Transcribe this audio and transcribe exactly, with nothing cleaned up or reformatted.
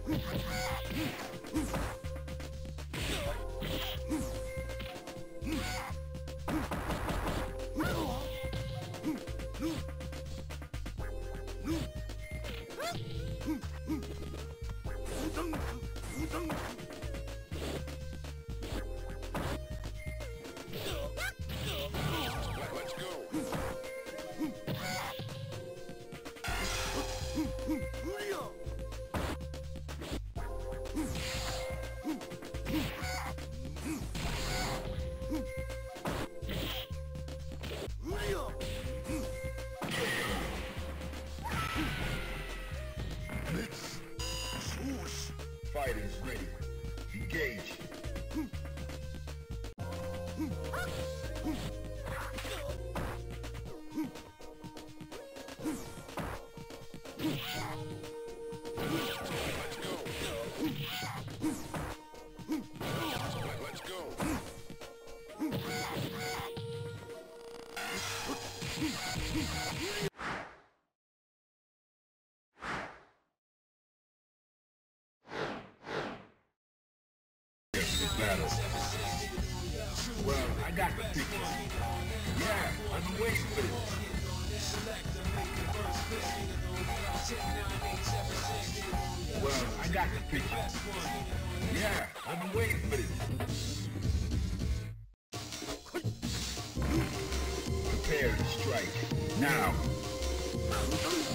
Fighters ready. Engage. Let's go. Battle. Well, I got the picture. Yeah, I've been waiting for this. Well, I got the picture. Yeah, I've been waiting for this. Prepare to strike. Now.